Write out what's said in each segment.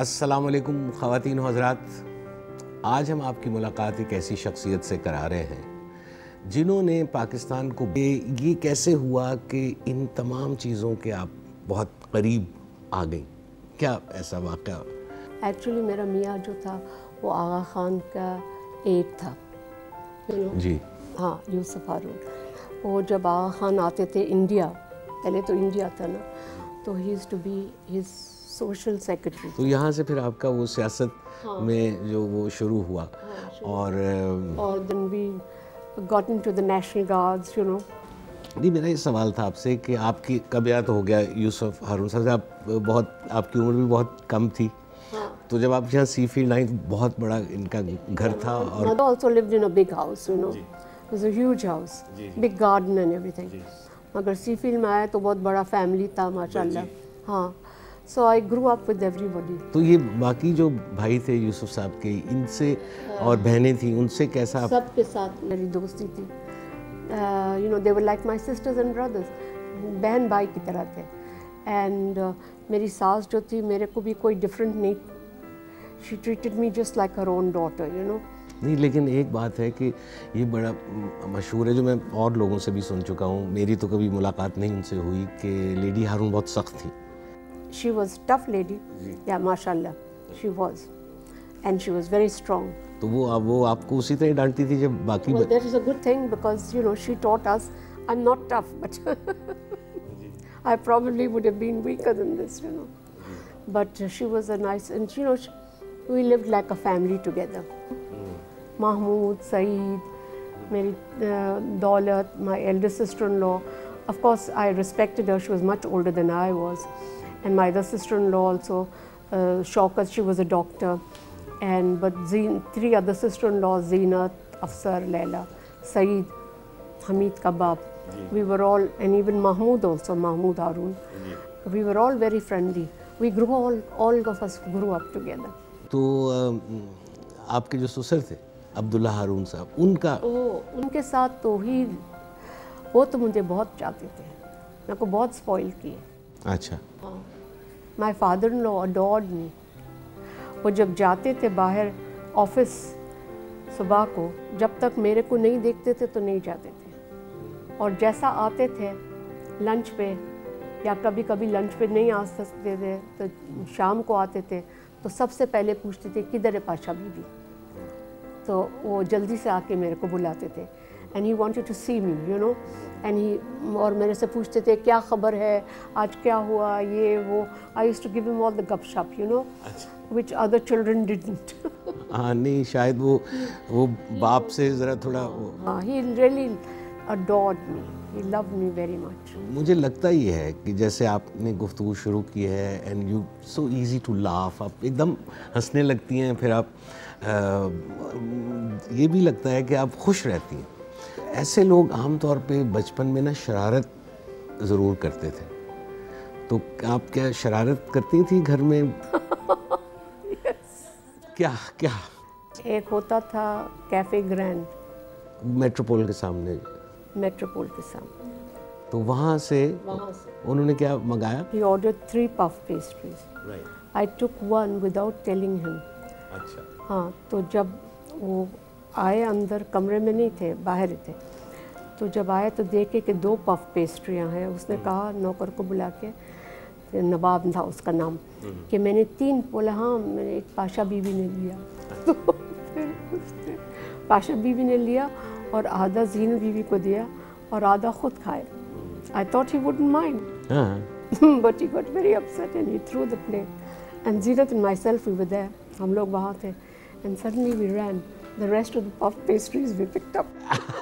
السلام علیکم خواتین و حضرات، آج ہم آپ کی ملاقات ایک ایسی شخصیت سے کرا رہے ہیں جنہوں نے پاکستان کو یہ کیسے ہوا کہ ان تمام چیزوں کے آپ بہت قریب آ گئیں؟ کیا ایسا واقعہ؟ ایکچولی میرا میاں جو تھا وہ آغا خان کا ایٹ تھا، جی ہاں، یوسف ہارون. وہ جب آغا خان آتے تھے انڈیا، پہلے تو انڈیا تھا نا، تو he is to be his social secretary. تو یہاں سے پھر آپ کا وہ سیاست میں جو وہ شروع ہوا اور then we got into the national guards, جی. میرا یہ سوال تھا آپ سے کہ آپ کی کب یاد ہو گیا یوسف ہارون صاحب سے، آپ کی عمر بھی بہت کم تھی، تو جب آپ یہاں سی فیلڈ آئیں تو بہت بڑا ان کا گھر تھا. اور mother also lived in a big house, it was a huge house, big garden and everything. مگر سی فیلڈ میں آیا تو بہت بڑا فیملی تھا ماشاء اللہ. ہاں، سو آئی گرو اپ ود ایوری بڈی. تو یہ باقی جو بھائی تھے یوسف صاحب کے، ان سے اور بہنیں تھیں، ان سے کیسا؟ سب کے ساتھ میری دوستی تھی. they were like my sisters and brothers. بہن بھائی کی طرح تھے. اینڈ میری ساس جو تھی میرے کو بھی کوئی ڈفرینٹ نہیں، she treated me just like her own daughter. نہیں، لیکن ایک بات ہے کہ یہ بڑا مشہور ہے جو میں اور لوگوں سے بھی سن چکا ہوں، میری تو کبھی ملاقات نہیں ان سے ہوئی، کہ لیڈی ہارون بہت سخت تھی. She was tough lady. Yeah, mashallah, she was. And she was very strong. تو وہ آپ کو اسی طرح ڈانٹتی تھی جب باقی Well, that is a good thing because, she taught us. I'm not tough, but I probably would have been weaker than this, But she was a nice, and we lived like a family together. Mahmood, Saeed, Mary Daulat, my elder sister-in-law. Of course, I respected her. She was much older than I was. And my other sister-in-law also, Shaukat, she was a doctor. But three other sister-in-laws, Zeenat, Afsar, Laila, Saeed, Hamid Kabab. We were all, and even Mahmood also, Mahmood Harun. We were all very friendly. We grew all of us grew up together. تو آپ کے جو سسر تھے عبداللہ ہارون صاحب، ان کے ساتھ تو وہ تو مجھے بہت چاہتے تھے، میں کو بہت سپوائل کیے. اچھا. My father in law adored me. وہ جب جاتے تھے باہر آفس صبح کو، جب تک میرے کو نہیں دیکھتے تھے تو نہیں جاتے تھے، اور جیسا آتے تھے لنچ پہ، یا کبھی کبھی لنچ پہ نہیں آ سکتے تھے تو شام کو آتے تھے، تو سب سے پہلے پوچھتے تھے کدھر ہے پاشا بی بی. تو وہ جلدی سے آ کے میرے کو بلاتے تھے. And he wanted to see me, and he, اور میرے سے پوچھتے تھے کیا خبر ہے، آج کیا ہوا، یہ وہ. آئی یوزڈ ٹو گیو ہم آل دا گپ شپ، which other children didn't. ہاں، نہیں شاید وہ باپ سے ذرا تھوڑا. He really adored me. He loved me very much. مجھے لگتا یہ ہے کہ جیسے آپ نے گفتگو شروع کی ہے، and you so easy to laugh, آپ ایک دم ہنسنے لگتی ہیں، پھر آپ یہ بھی لگتا ہے کہ آپ خوش رہتی ہیں. ایسے لوگ عام طور پہ بچپن میں نا شرارت ضرور کرتے تھے، تو آپ کیا شرارت کرتی تھی گھر میں؟ کیا ایک ہوتا تھا کیفے گرینڈ، میٹروپول کے سامنے. میٹروپول کے سامنے. تو وہاں سے انہوں نے کیا منگایا؟ He ordered 3 puff pastries. Right. I took one without telling him. اچھا. ہاں، تو جب وہ آئے اندر، کمرے میں نہیں تھے، باہر تھے، تو جب آئے تو دیکھے کہ 2 پف پیسٹریاں ہیں. اس نے کہا نوکر کو بلا کے، نواب تھا اس کا نام، کہ میں نے 3 بولا. ہاں، میں نے ایک پاشا بی بی نے لیا. تو پھر پاشا بی بی نے لیا اور آدھا زینت بی بی کو دیا اور آدھا خود کھائے. I thought he wouldn't mind. But he got very upset and he threw the plate. And Zeenat and myself, we were there. ہم لوگ وہاں تھے. And suddenly we ran. The rest of the puff pastries we picked up.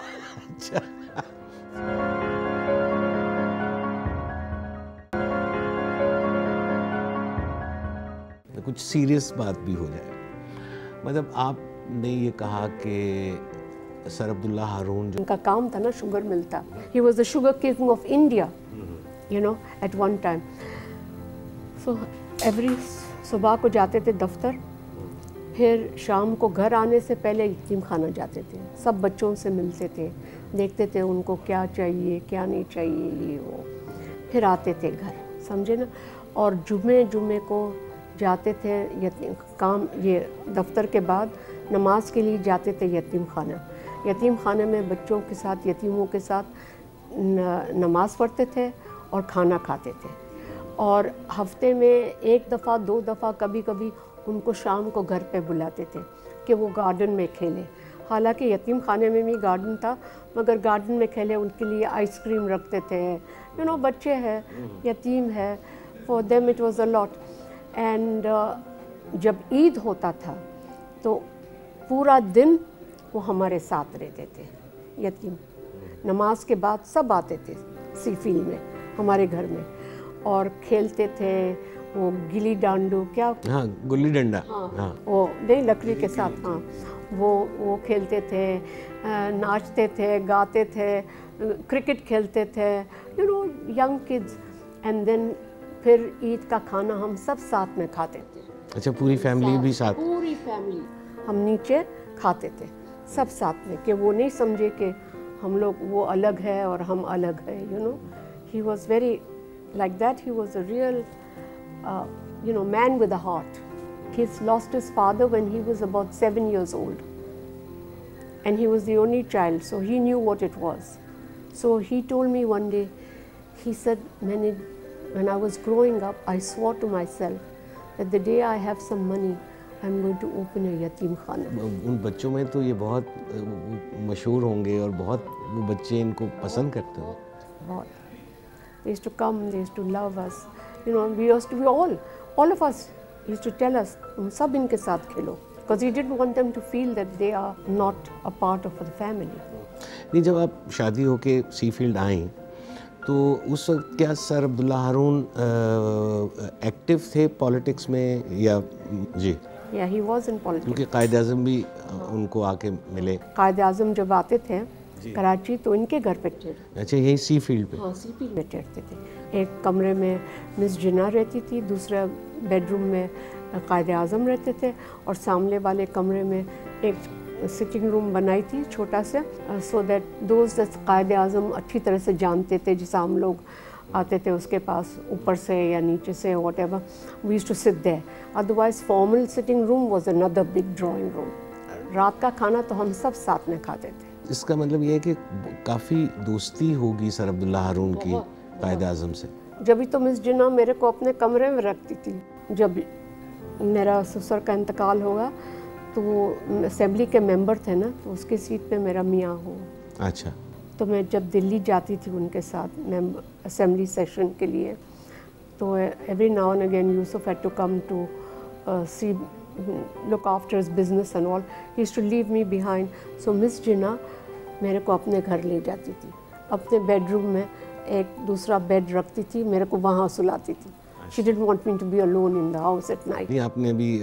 کچھ serious بات بھی ہو جائے. مطلب آپ نے یہ کہا کہ سر عبداللہ ہارون جو ان کا کام تھا نا شوگر ملتا. He was the sugar king of India, at one time. So every صبح کو جاتے تھے دفتر، پھر شام کو گھر آنے سے پہلے یتیم خانہ جاتے تھے، سب بچوں سے ملتے تھے، دیکھتے تھے ان کو کیا چاہیے کیا نہیں چاہیے، یہ وہ، پھر آتے تھے گھر، سمجھے نا. اور جمعے کو جاتے تھے کام یہ دفتر کے بعد نماز کے لیے جاتے تھے یتیم خانہ. یتیم خانے میں بچوں کے ساتھ یتیموں کے ساتھ نماز پڑھتے تھے اور کھانا کھاتے تھے. اور ہفتے میں 1 دفعہ 2 دفعہ کبھی کبھی ان کو شام کو گھر پہ بلاتے تھے کہ وہ گارڈن میں کھیلیں. حالانکہ یتیم خانے میں بھی گارڈن تھا مگر گارڈن میں کھیلے ان کے لیے آئس کریم رکھتے تھے. بچے ہیں, یتیم ہے, for them it was a lot. And جب عید ہوتا تھا تو پورا دن وہ ہمارے ساتھ رہتے تھے یتیم. نماز کے بعد سب آتے تھے سی فیلڈ میں ہمارے گھر میں اور کھیلتے تھے. وہ گلی ڈانڈو گلی ڈنڈا, وہ نہیں لکڑی کے ساتھ, وہ کھیلتے تھے, ناچتے تھے, گاتے تھے, کرکٹ کھیلتے تھے, ینگ کڈز. اینڈ دین پھر عید کا کھانا ہم سب ساتھ میں کھاتے تھے. اچھا, پوری فیملی بھی ساتھ؟ پوری فیملی ہم نیچے کھاتے تھے سب ساتھ میں, کہ وہ نہیں سمجھے کہ ہم لوگ وہ الگ ہے اور ہم الگ ہے. He was very like that. He was a real man with a heart. He lost his father when he was about 7 years old. And he was the only child, so he knew what it was. So he told me one day, he said, when I was growing up, I swore to myself that the day I have some money, I'm going to open a yatim khana. ان بچوں میں تو یہ بہت مشہور ہوں گے اور بہت وہ بچے ان کو پسند کرتے ہوں. بہت. They used to come, they used to love us. We used to be all of us used to tell us, سب ان کے ساتھ کھیلو. Because he didn't want them to feel that they are not a part of the family. نہیں, جب آپ شادی ہو کے سی field آئیں تو اس وقت کیا سر عبداللہ ہارون ایکٹیو تھے پالیٹکس میں یا؟ جی. Yeah, he was in politics. کیونکہ قائد اعظم بھی ان کو آ کے ملے. قائد اعظم جب آتے تھے کراچی تو ان کے گھر پہ ٹھہرتے. اچھا, یہی سی فیلڈ پہ؟ ہاں, سی فیلڈ میں ٹھہرتے تھے. ایک کمرے میں مس جناح رہتی تھی, دوسرے بیڈ روم میں قائد اعظم رہتے تھے, اور سامنے والے کمرے میں ایک سٹنگ روم بنائی تھی چھوٹا سا, so that those Quaid Azam اچھی طرح سے جانتے تھے. جیسا ہم لوگ آتے تھے اس کے پاس اوپر سے یا نیچے سے, whatever, we used to sit there. Otherwise formal sitting room was اندر بگ ڈرائنگ روم. رات کا کھانا تو ہم سب ساتھ میں کھاتے تھے. اس کا مطلب یہ ہے کہ کافی دوستی ہوگی سر عبداللہ ہارون کی قائد اعظم سے. جبھی تو مس جناح میرے کو اپنے کمرے میں رکھتی تھی. جب میرا سسر کا انتقال ہوگا تو وہ اسمبلی کے ممبر تھے نا, تو اس کی سیٹ پہ میرا میاں ہو. اچھا. تو میں جب دلی جاتی تھی ان کے ساتھ اسمبلی سیشن کے لیے, تو every now and again Yusuf had to come to see look after his business and all. He used to leave me behind. So Miss Jinnah میرے کو اپنے گھر لے جاتی تھی. اپنے بیڈ روم میں ایک دوسرا بیڈ رکھتی تھی, میرے کو وہاں سلاتی تھی. She didn't want me to be alone in the house at night. آپ نے بھی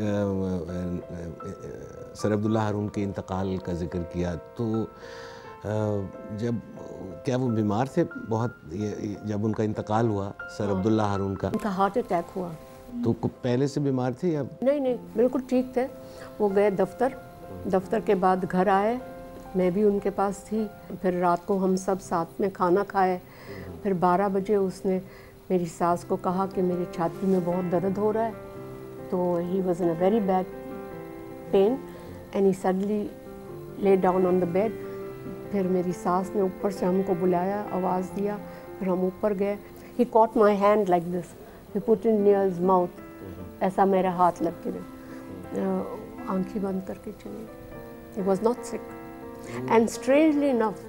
سر عبداللہ ہارون کے انتقال کا ذکر کیا, تو جب کیا وہ بیمار تھے بہت جب ان کا انتقال ہوا سر عبداللہ ہارون کا؟ ان کا ہارٹ اٹیک ہوا. تو پہلے سے بیمار تھے یا؟ نہیں, بالکل ٹھیک تھے. وہ گئے دفتر کے بعد گھر آئے, میں بھی ان کے پاس تھی. پھر رات کو ہم سب ساتھ میں کھانا کھائے. پھر 12 بجے اس نے میری ساس کو کہا کہ میری چھاتی میں بہت درد ہو رہا ہے. تو he was in a very bad pain and he suddenly lay down on the bed. پھر میری ساس نے اوپر سے ہم کو بلایا, آواز دیا, پھر ہم اوپر گئے. He caught my hand like this. He put it near his mouth. ایسا میرا ہاتھ لگ کے آنکھیں بند کر کے چلے. He was not sick. And strangely enough,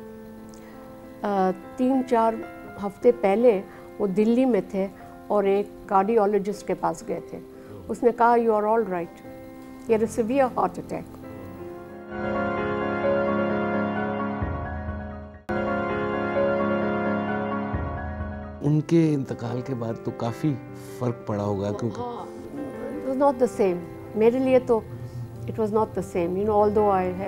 3-4 ہفتے پہلے وہ دلی میں تھے اور ایک کارڈیولوجسٹ کے پاس گئے تھے. اس نے کہا you are all right. He had a severe heart attack. ان کے انتقال کے بعد تو کافی فرق پڑا ہوگا, کیونکہ it was not the same. میرے لیے تو it was not the same. Although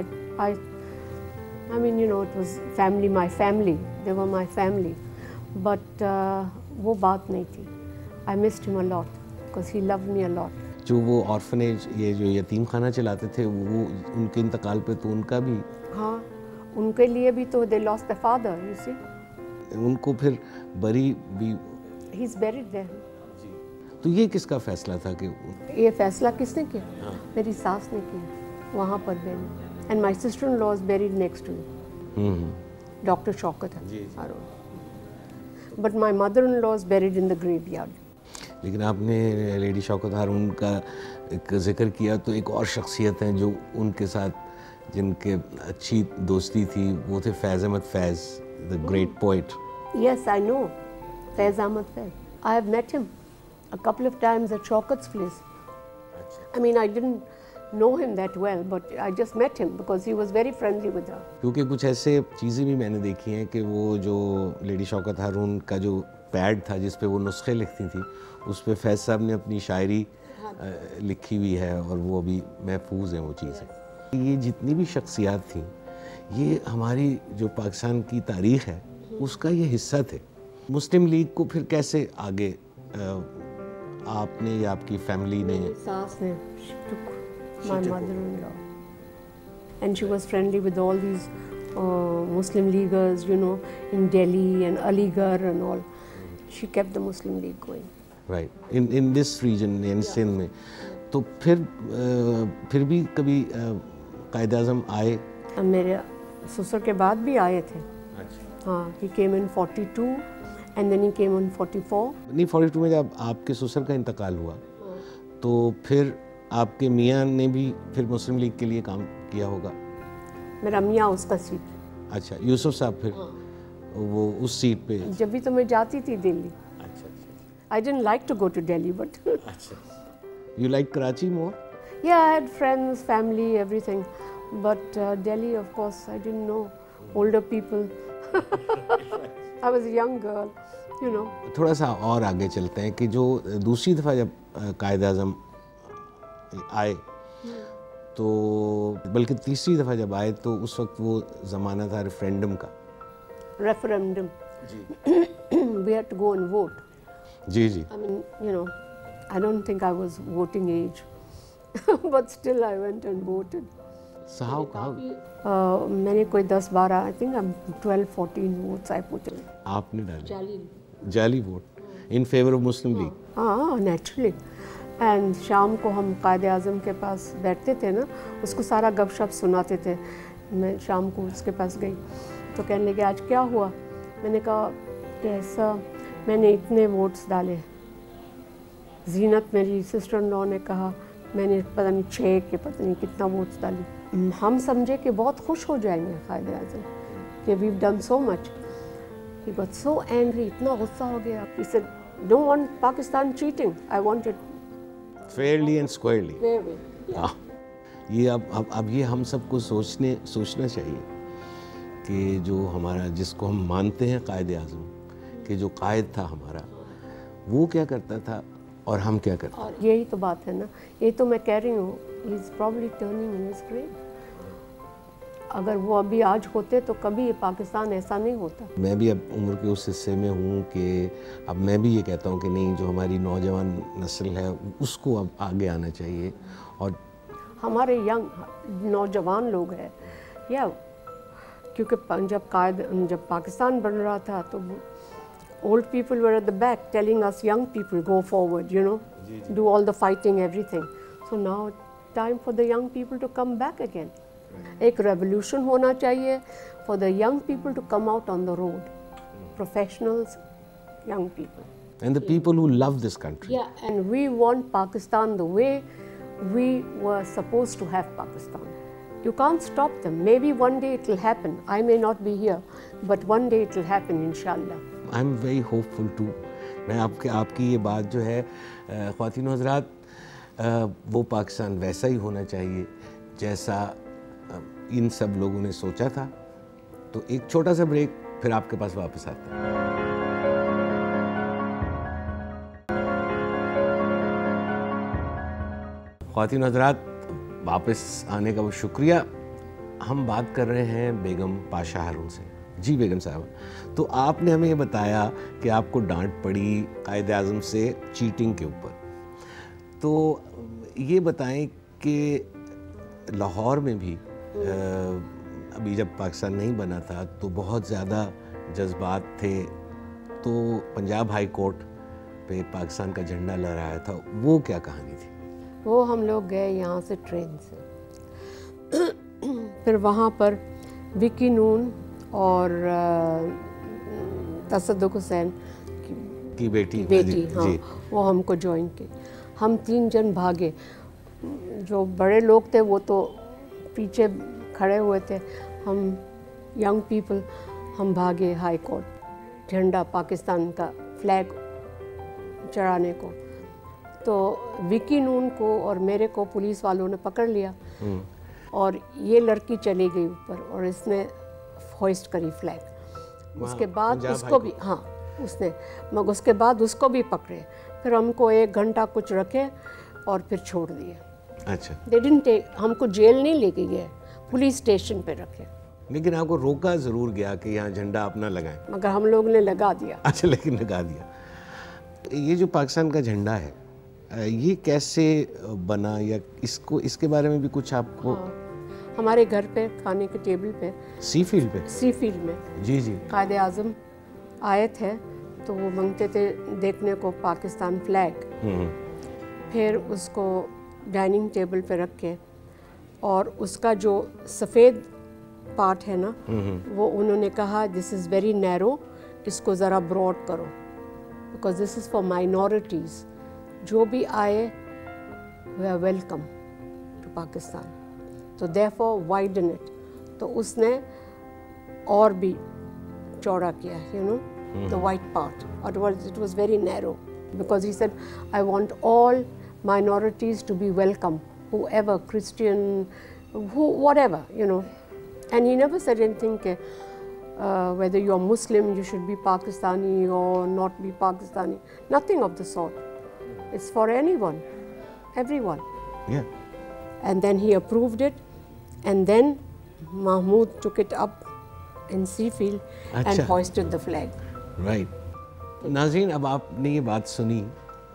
I mean, it was family, my family. They were my family. But وہ بات نہیں تھی. I missed him a lot because he loved me a lot. جو وہ orphanage, یہ جو یتیم خانہ چلاتے تھے, وہ ان کے انتقال پہ تو ان کا بھی, ہاں, ان کے لیے بھی تو they lost their father, you see. ان کو پھر بری بھی, he's buried there. تو یہ کس کا فیصلہ تھا کہ یہ فیصلہ کس نے کیا؟ میری ساس نے کیا وہاں پر bury. And my sister in law is buried next to doctor Shaukat Haroon. But my mother in law is buried in the graveyard. لیکن آپ نے لیڈی شوکت ہارون کا ایک ذکر کیا تو ایک اور شخصیت ہیں جو ان کے ساتھ جن کے اچھی دوستی تھی وہ تھے Faiz Ahmed Faiz, the great poet. Yes, I know Faiz Ahmad Faiz. I have met him a couple of times at Shaukat's place. I mean, I didn't know him that well, but I just met him because he was very friendly with her. کیونکہ کچھ ایسے چیزیں بھی میں نے دیکھی ہیں کہ وہ جو لیڈی شوکت ہارون کا جو پیڈ تھا جس پہ وہ نسخے لکھتی تھیں اس پہ فیض صاحب نے اپنی شاعری لکھی ہوئی ہے اور وہ ابھی محفوظ ہیں وہ چیزیں. یہ جتنی بھی شخصیات تھیں یہ ہماری جو پاکستان کی تاریخ ہے اس کا یہ حصہ تھے. مسلم لیگ کو پھر کیسے آگے آپ نے یا آپ کی فیملی نے؟ ساس نے, she took my mother-in-law and she was friendly with all these Muslim Leaguers, you know, in Delhi and Aligarh and all. She kept the Muslim League going. Right. In this region, in Sindh میں. تو پھر بھی کبھی قائد اعظم آئے؟ میرے سسر کے بعد بھی آئے تھے. ہاں, he came in 42 and then he came in 44. نہیں 42 میں جب آپ کے سسر کا انتقال ہوا تو پھر آپ کے میاں نے بھی پھر مسلم لیگ کے لیے کام کیا ہوگا؟ میرا میاں اس کا سیٹ. اچھا, یوسف صاحب پھر وہ اس سیٹ پہ؟ جب بھی تو میں جاتی تھی دلی. اچھا. I didn't like to go to Delhi, but اچھا. You like Karachi more? Yeah, I had friends, family, everything. But Delhi, of course, I didn't know older people. I was a young girl, you know. تھوڑا سا اور آگے چلتے ہیں کہ جو دوسری دفعہ جب قائد اعظم آئے تو بلکہ تیسری دفعہ جب آئے تو اس وقت وہ زمانہ تھا ریفرینڈم کا. Referendum. We had to go and vote. G. I mean, you know, I don't think I was voting age, but still I went and voted. So how? میں نے کوئی 10-12, I think 12-14 votes I put in. آپ نے ڈالے جعلی vote in favor of Muslim League. ہاں, naturally. And شام کو ہم قائد اعظم کے پاس بیٹھتے تھے نا, اس کو سارا گپ شپ سناتے تھے. میں شام کو اس کے پاس گئی تو کہنے لگے آج کیا ہوا؟ میں نے کہا کہ ایسا میں نے اتنے ووٹس ڈالے. زینت میری سسٹر ان لا نے کہا میں نے پتہ نہیں 6 کہ پتہ نہیں کتنا ووٹس ڈالی. ہم سمجھے کہ بہت خوش ہو جائیں گے قائد اعظم کہ we've done so much. He got so angry, اتنا غصہ ہو گیا. He said, don't want Pakistan cheating. I want it fairly and squarely. fairly. یہ اب یہ ہم سب کو سوچنا چاہیے کہ جو ہمارا جس کو ہم مانتے ہیں قائد اعظم کہ جو قائد تھا ہمارا وہ کیا کرتا تھا اور ہم کیا کرتے ہیں. اور یہی تو بات ہے نا, یہی تو میں کہہ رہی ہوں. He is probably turning in his grave. اگر وہ ابھی آج ہوتے تو کبھی پاکستان ایسا نہیں ہوتا. میں بھی اب عمر کے اس حصے میں ہوں کہ اب میں بھی یہ کہتا ہوں کہ نہیں, جو ہماری نوجوان نسل ہے اس کو اب آگے آنا چاہیے. اور ہمارے ینگ نوجوان لوگ ہیں یا کیونکہ جب پاکستان بن رہا تھا تو old people were at the back telling us young people go forward, you know, do all the fighting, everything. So now time for the young people to come back again. ایک ریولیوشن ہونا چاہیے for the young people to come out on the road. Professionals, young people. And the people who love this country. Yeah, and we want Pakistan the way we were supposed to have Pakistan. You can't stop them. Maybe one day it will happen. I may not be here, but one day it will happen, inshallah. I'm very hopeful too. میں آپ کی یہ بات جو ہے خواتین و حضرات وہ پاکستان ویسا ہی ہونا چاہیے جیسا ان سب لوگوں نے سوچا تھا. تو ایک چھوٹا سا بریک پھر آپ کے پاس واپس آتے ہیں. خواتین و حضرات واپس آنے کا بہت شکریہ. ہم بات کر رہے ہیں بیگم پاشا ہارون سے. جی بیگم صاحبہ, تو آپ نے ہمیں یہ بتایا کہ آپ کو ڈانٹ پڑی قائد اعظم سے چیٹنگ کے اوپر. تو یہ بتائیں کہ لاہور میں بھی ابھی جب پاکستان نہیں بنا تھا تو بہت زیادہ جذبات تھے, تو پنجاب ہائی کورٹ پہ پاکستان کا جھنڈا لہرایا تھا، وہ کیا کہانی تھی؟ وہ ہم لوگ گئے یہاں سے ٹرین سے، پھر وہاں پر وکی نون اور تصدق حسین کی بیٹی ہاں وہ ہم کو جوائن کی. ہم 3 جن بھاگے. جو بڑے لوگ تھے وہ تو پیچھے کھڑے ہوئے تھے، ہم ینگ پیپل ہم بھاگے ہائی کورٹ جھنڈا پاکستان کا فلیگ چڑھانے کو. تو وکی نون کو اور میرے کو پولیس والوں نے پکڑ لیا اور یہ لڑکی چلی گئی اوپر اور اس نے ہوئسٹ کری فلیگ. اس کے بعد اس کو بھی اس کے بعد اس کو بھی پکڑے. پھر ہم کو 1 گھنٹہ کچھ رکھے اور پھر چھوڑ دیے. اچھا. They didn't take, ہم کو جیل نہیں لے کے گئے، پولیس اسٹیشن پہ رکھے. لیکن آپ کو روکا ضرور گیا کہ یہاں جھنڈا اپنا لگائیں. مگر ہم لوگ نے لگا دیا. اچھا، لیکن لگا دیا. یہ جو پاکستان کا جھنڈا ہے یہ کیسے بنا، یا اس کے بارے میں بھی کچھ آپ کو؟ ہمارے گھر پہ کھانے کے ٹیبل پہ سی فیلڈ میں جی قائد اعظم آئے تھے تو وہ مانگتے تھے دیکھنے کو پاکستان فلیگ. پھر اس کو ڈائننگ ٹیبل پہ رکھ کے اور اس کا جو سفید پارٹ ہے نا وہ انہوں نے کہا دس از ویری نیرو، اس کو ذرا براڈ کرو because this is for minorities. جو بھی آئے we are welcome to Pakistan, تو therefore widen it. تو اس نے اور بھی چوڑا کیا the white part. It was very narrow because he said I want all minorities to be welcome, whoever, Christian, whatever, And he never said anything whether you are Muslim you should be Pakistani or not be Pakistani. Nothing of the sort. It's for anyone, everyone. Yeah. And then he approved it, and then Mahmood took it up in Seafield and hoisted the flag. Right. ناظرین، اب آپ نے یہ بات سنی،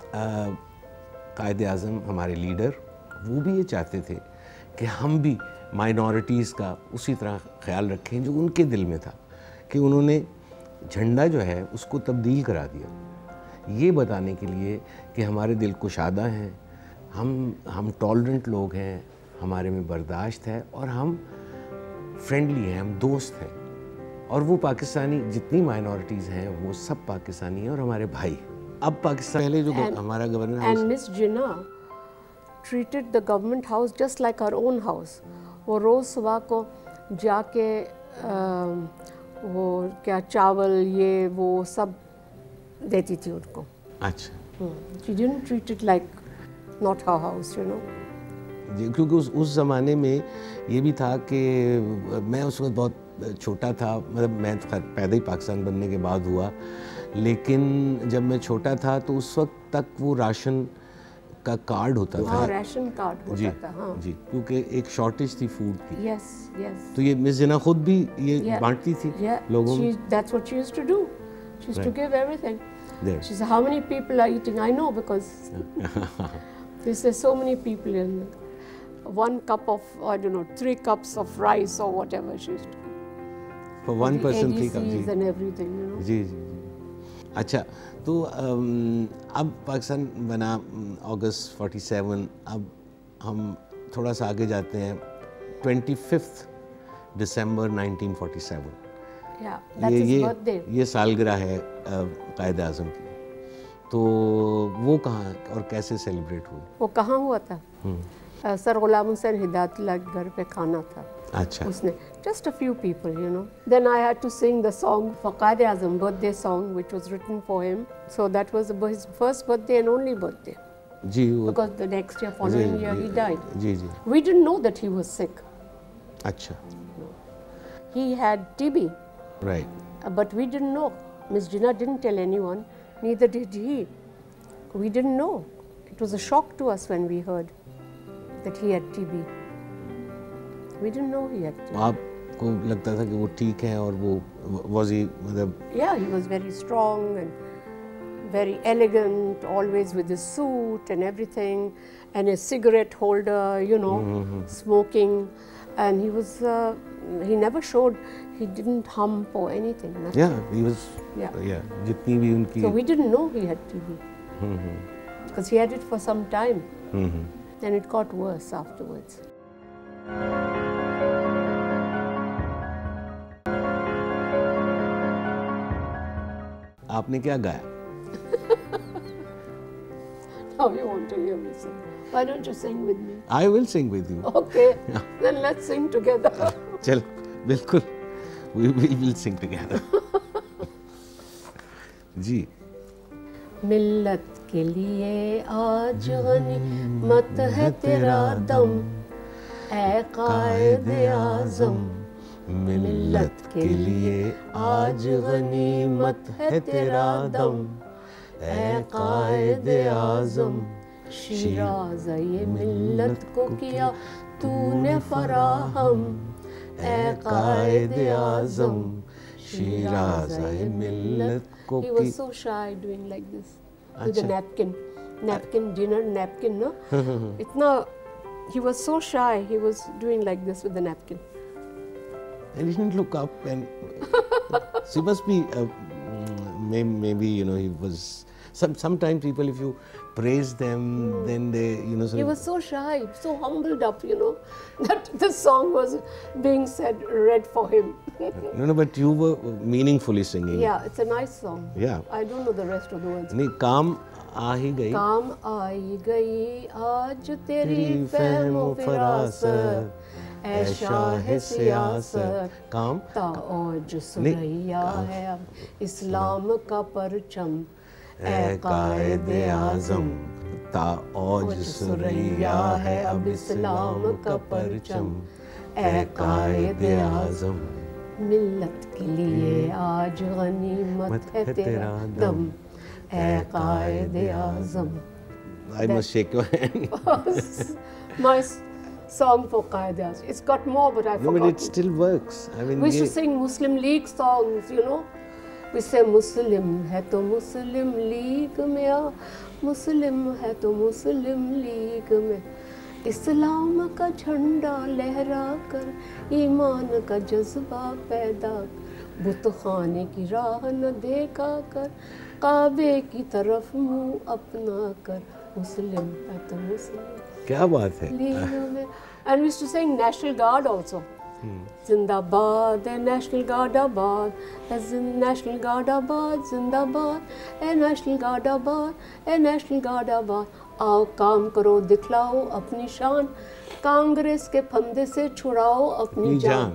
قائد اعظم ہمارے leader وہ بھی یہ چاہتے تھے کہ ہم بھی مائنورٹیز کا اسی طرح خیال رکھیں جو ان کے دل میں تھا، کہ انہوں نے جھنڈا جو ہے اس کو تبدیل کرا دیا یہ بتانے کے لیے کہ ہمارے دل کشادہ ہیں، ہم ٹالرنٹ لوگ ہیں، ہمارے میں برداشت ہے اور ہم فرینڈلی ہیں، ہم دوست ہیں، اور وہ پاکستانی جتنی مائنورٹیز ہیں وہ سب پاکستانی ہیں اور ہمارے بھائی. اب پاکستان پہلے جو ہمارا governor house and miss Jinnah treated the government house just like her own house. وہ روز صبح کو جا کے وہ کیا چاول یہ وہ سب دیتی تھی ان کو. اچھا. She didn't treat it like not her house, کیونکہ اس زمانے میں یہ بھی تھا کہ میں اس وقت بہت چھوٹا تھا، مطلب میں پیدا ہی پاکستان بننے کے بعد ہوا، لیکن جب میں چھوٹا تھا تو اس وقت تک وہ راشن کا کارڈ ہوتا تھا. ریشن کارڈ ہوتا تھا. ہاں جی، کیونکہ ایک شارٹیج تھی فوڈ کی. یس یس. تو یہ مس جنا خود بھی یہ بانٹتی تھی لوگوں میں. That's what she used to do. She used to give everything. She said, how many people are eating? I know because there's so many people in 1 cup of, I don't know, 3 cups of rice or whatever she used to do. For one person 3 cups. ADCs and everything, جی. اچھا، تو اب پاکستان بنا اگست 47. اب ہم تھوڑا سا آگے جاتے ہیں 25 دسمبر 1947. یہ سالگرہ ہے قائد اعظم کی. تو وہ کہاں اور کیسے سیلیبریٹ ہوئی؟ وہ کہاں ہوا تھا؟ سر غلام حسین ہدایت اللہ کے گھر پہ کھانا تھا. اچھا. اس نے just a few people, Then I had to sing the song for Qaid Azam, birthday song, which was written for him. So that was his first birthday and only birthday. G. Because the next year, following year, he died. G. We didn't know that he was sick. اچھا. He had TB. Right. But we didn't know. Miss Jinnah didn't tell anyone. Neither did he. We didn't know. It was a shock to us when we heard that he had TB. We didn't know he had TB. آپ کو لگتا تھا کہ وہ ٹھیک ہے اور وہ was he مطلب؟ Yeah, he was very strong and very elegant, always with his suit and everything, and a cigarette holder, smoking, and he was, he never showed, he didn't hump or anything. Nothing. Yeah, he was, yeah, جتنی بھی ان کی. So we didn't know he had TB. because he had it for some time. Then it got worse afterwards. आपने क्या गाया? Now you want to hear me sing. Why don't you sing with me? I will sing with you. Okay, then let's sing together. चल, बिल्कुल. We will sing together. जी. मिल्लत के लिए आज गनीमत है तेरा दम, ऐ कायदे आज़म. मिल्लत के लिए आज गनीमत है तेरा दम, ऐ कायदे आज़म. शिराज़ ये मिल्लत को किया तूने फराहम, ऐ कायदे आज़म. शिराज़ ये मिल्लत को. He was so shy doing like this with a napkin, dinner napkin, no? Itna, he was so shy. He was doing like this with the napkin. And he didn't look up, and she must be maybe, you know, he was. Sometimes people, if you praise them, then they, you know. He was so shy, so humbled up, you know, that this song was being said, read for him. No, but you were meaningfully singing. Yeah, it's a nice song. Yeah. I don't know the rest of the words. नहीं, काम आ ही गई. काम आई गई आज तेरी फहमो फिरासत, ऐ शाह सियासत. काम ताओज सुरैया है अब इस्लाम का परचम, ऐ कायदे आज़म. ताओज सुरैया है अब इस्लाम का परचम, ऐ कायदे आज़म. मिल्लत के लिए आज गनीमत है तेरा दम, ऐ कायदे आज़म. I must shake your hand. My song for Qaid Azam. It's got more, but I forgot. No, but it still works. I mean, we used to sing Muslim League songs, you know. We say Muslim hai to Muslim League mein aa, Muslim hai to Muslim League mein. इस्लाम का झंडा लहरा कर ईमान का जज्बा पैदा, बुत खाने की राह न देखा कर, काबे की तरफ मुंह अपना कर, मुस्लिम है तो मुस्लिम. क्या बात है. And we used to sing National Guard also. Zindabad, National Guard Abad, National Guard Abad, Zindabad, National Guard Abad, National Guard Abad. आओ काम करो दिखलाओ अपनी शान, कांग्रेस के फंदे से छुड़ाओ अपनी जान.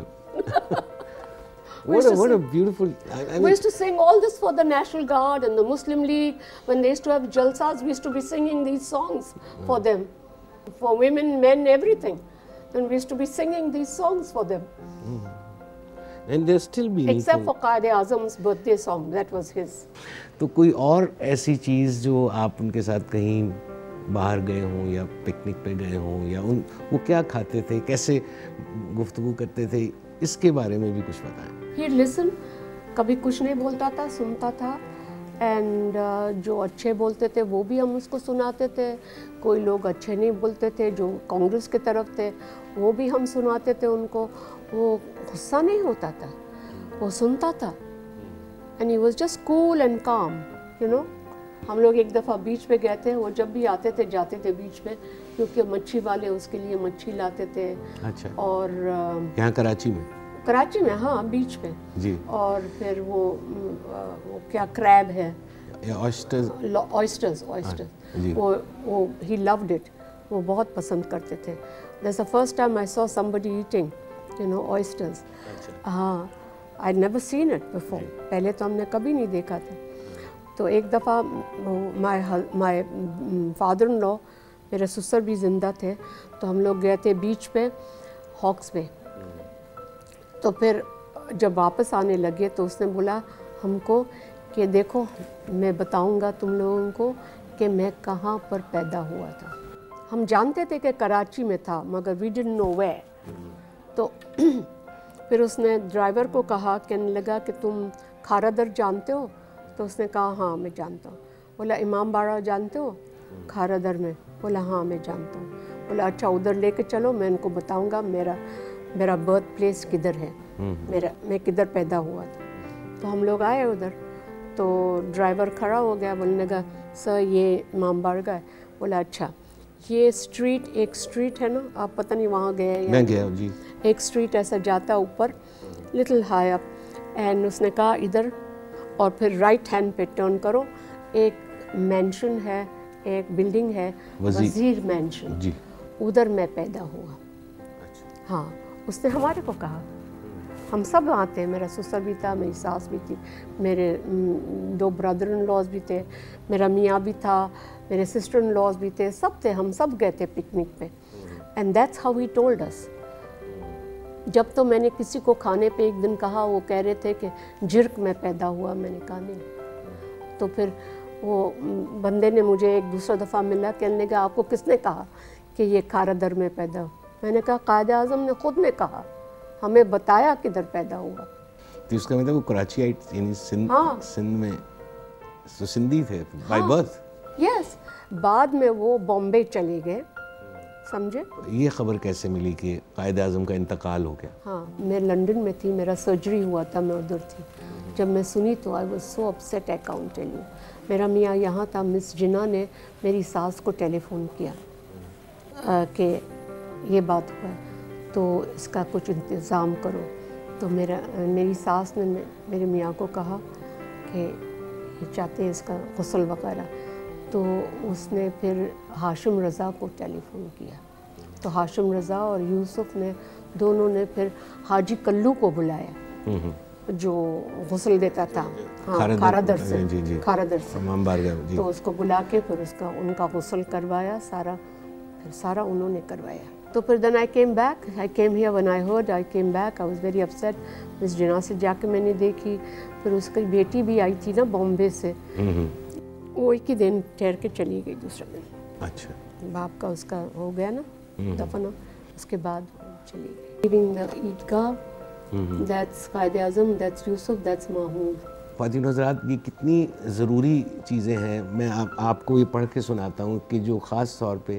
What a beautiful. I mean, we used to sing all this for the National Guard and the Muslim League. When they used to have jalsas, we used to be singing these songs for them, for women, men, everything. And we used to be singing these songs for them. And they're still meaningful. Except for Qaid Azam's birthday song, that was his. तो कोई और ऐसी चीज़ जो आप उनके साथ कहीं बाहर गए हों या पिकनिक पे गए हों, या वो क्या खाते थे, कैसे गुफ्तगू करते थे, इसके बारे में भी कुछ बताएं. He'd listen, कभी कुछ नहीं बोलता था, सुनता था. एंड जो अच्छे बोलते थे वो भी हम उसको सुनाते थे. कोई लोग अच्छे नहीं बोलते थे जो कांग्रेस के तरफ थे, वो भी हम सुनाते थे उनको. वो गुस्सा नहीं होता था, वो सुनता था. And he was just cool and calm, you know. हम लोग एक दफ़ा बीच पे गए थे. वो जब भी आते थे जाते थे बीच पे, क्योंकि मच्छी वाले उसके लिए मच्छी लाते थे. अच्छा. और यहाँ कराची में. कराची में, हाँ, बीच पे जी. और फिर वो क्या क्रैब है, ऑयस्टर्स. वो ही लव्ड इट, वो बहुत पसंद करते थे. That's the first time I saw somebody eating, you know, oysters. हाँ, I never seen it before. पहले तो हमने कभी नहीं देखा था. तो एक दफ़ा माय फादर इन लॉ, मेरे ससुर भी ज़िंदा थे, तो हम लोग गए थे बीच पे, हॉक्स पे. तो फिर जब वापस आने लगे तो उसने बोला हमको कि देखो मैं बताऊंगा तुम लोगों को कि मैं कहाँ पर पैदा हुआ था. हम जानते थे कि कराची में था, मगर वी डिडंट नो वेयर. तो फिर उसने ड्राइवर को कहा, कहने लगा कि तुम खारादर जानते हो? तो उसने कहा हाँ मैं जानता हूँ. बोला इमाम बाड़ा जानते हो खारादर में? बोला हाँ मैं जानता हूँ. बोला अच्छा उधर लेके चलो, मैं इनको बताऊँगा मेरा बर्थ प्लेस किधर है, मैं किधर पैदा हुआ था. तो हम लोग आए उधर. تو ڈرائیور کھڑا ہو گیا, بولنے لگا سر یہ امام بارگاہ ہے. بولا اچھا, یہ اسٹریٹ, ایک اسٹریٹ ہے نا, آپ پتہ نہیں وہاں گئے یا میں گیا جی. ایک اسٹریٹ ایسا جاتا اوپر لٹل ہائی اپ, اینڈ اس نے کہا ادھر, اور پھر رائٹ ہینڈ پہ ٹرن کرو, ایک مینشن ہے, ایک بلڈنگ ہے وزیر مینشن, جی ادھر میں پیدا ہوا. ہاں, اس نے ہمارے کو کہا. ہم سب آتے ہیں, میرا سسر بھی تھا, میری ساس بھی تھی, میرے 2 برادر ان لاز بھی تھے, میرا میاں بھی تھا, میرے سسٹر ان لاز بھی تھے, سب تھے, ہم سب گئے تھے پکنک پہ. And that's how he told us. جب تو میں نے کسی کو کھانے پہ ایک دن کہا, وہ کہہ رہے تھے کہ جرک میں پیدا ہوا, میں نے کہا نہیں. تو پھر وہ بندے نے مجھے ایک دوسرا دفعہ ملا, کہنے لگا آپ کو کس نے کہا کہ یہ کھارا در میں پیدا ہو؟ میں نے کہا قائد اعظم نے خود نے کہا, ہمیں بتایا کدھر پیدا ہوا. تو اس کا مطلب وہ کراچی آئی, یعنی سندھ میں تو سندھی تھے بائی برتھ. یس, بعد میں وہ بامبے چلے گئے, سمجھے. یہ خبر کیسے ملی کہ قائد اعظم کا انتقال ہو گیا؟ ہاں, میں لنڈن میں تھی, میرا سرجری ہوا تھا, میں ادھر تھی. جب میں سنی تو I was so upset, I can't tell you. میرا میاں یہاں تھا, مس جنا نے میری ساس کو ٹیلی فون کیا کہ یہ بات ہوا ہے, تو اس کا کچھ انتظام کرو. تو میری ساس نے میرے میاں کو کہا کہ یہ چاہتے ہیں اس کا غسل وغیرہ. تو اس نے پھر ہاشم رضا کو ٹیلی فون کیا, تو ہاشم رضا اور یوسف نے دونوں نے پھر حاجی کلو کو بلایا جو غسل دیتا تھا کھارا در سے, کھارا در سے. تو اس کو بلا کے پھر اس کا ان کا غسل کروایا سارا, پھر سارا انہوں نے کروایا. تو پھر then I came back, I came here when I heard, I came back, I was very upset. مس جنا سے جا کے میں نے دیکھی, پھر اس کی بیٹی بھی آئی تھی نا بامبے سے, وہ ایک ہی دن ٹھہر کے چلی گئی دوسرے دن. اچھا, باپ کا اس کا ہو گیا نا دفن, اس کے بعد چلی گئی. Leaving the Eidgah, that's Quaid Azam, that's Yusuf, that's Mahmood. خواتین حضرات, یہ کتنی ضروری چیزیں ہیں. میں آپ کو یہ پڑھ کے سناتا ہوں کہ جو خاص طور پہ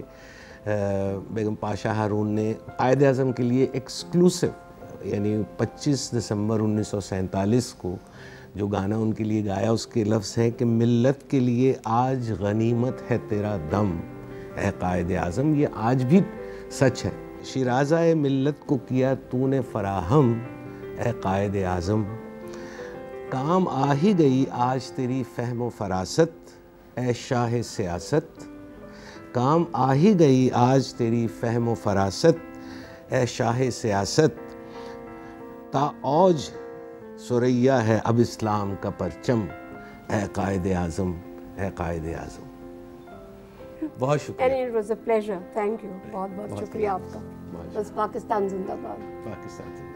بیگم پاشا ہارون نے قائد اعظم کے لیے ایکسکلوسیو, یعنی 25 دسمبر 1947 کو جو گانا ان کے لیے گایا, اس کے لفظ ہیں کہ ملت کے لیے آج غنیمت ہے تیرا دم اے قائد اعظم. یہ آج بھی سچ ہے. شیرازہ ملت کو کیا تو نے فراہم اے قائد اعظم, کام آ ہی گئی آج تیری فہم و فراست اے شاہ سیاست, کام آ ہی گئی آج تیری فہم و فراست اے شاہ سیاست, تا اوج ثریا ہے اب اسلام کا پرچم اے قائد اعظم, اے قائد اعظم. بہت شکریہ. And it was a pleasure. Thank you. بہت بہت شکریہ آپ کا. بس پاکستان زندہ باد. پاکستان